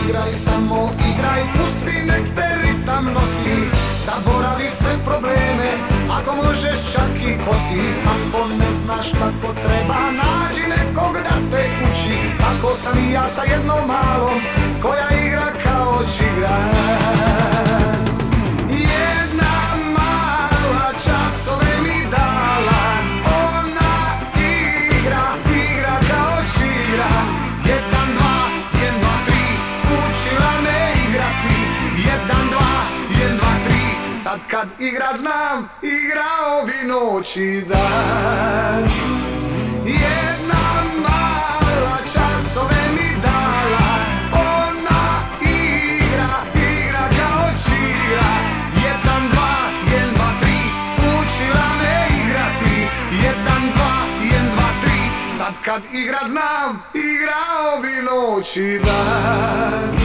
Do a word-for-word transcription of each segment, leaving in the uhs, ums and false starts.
Igraj, samo igraj, pusti nek te ritam nosi. Zaboravi sve probleme, ako možeš čak i kosi. Ako ne znaš kako treba, nađi nekog da te uči. Tako sam i ja sa jednom malom, koja igra kao čigra. Jedna mala časove mi dala, ona igra, igra kao čigra. Jedan, dva, jedan, dva, tri, učila me igrati. Jedan, dva, jedan, dva, tri, sad kad igrat znam, igrao bi noć i dan. Jedna mala časove mi dala, ona igra, igra kao čigra. Jedan, dva, jedan, dva, tri, učila me igrati. Jedan, dva, jedan, dva, tri, sad kad igrat znam, igrao bi noć i dan.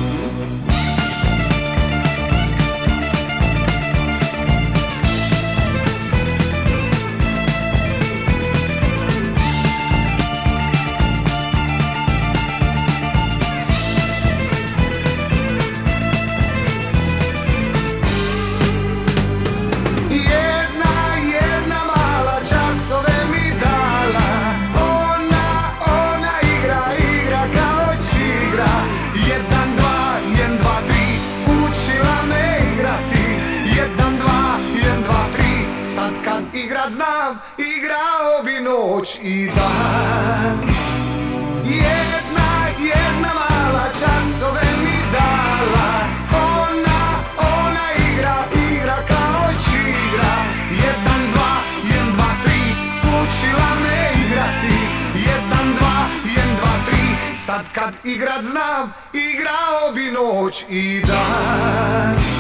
Igrat znam, igrao bi noć i dan. Jedna, jedna mala časove mi dala, ona, ona igra, igra kao čigra. Jedan, dva, jedan, dva, tri, učila me igrati. Jedan, dva, jedan, dva, tri, sad kad igrat znam, igrao bi noć i dan.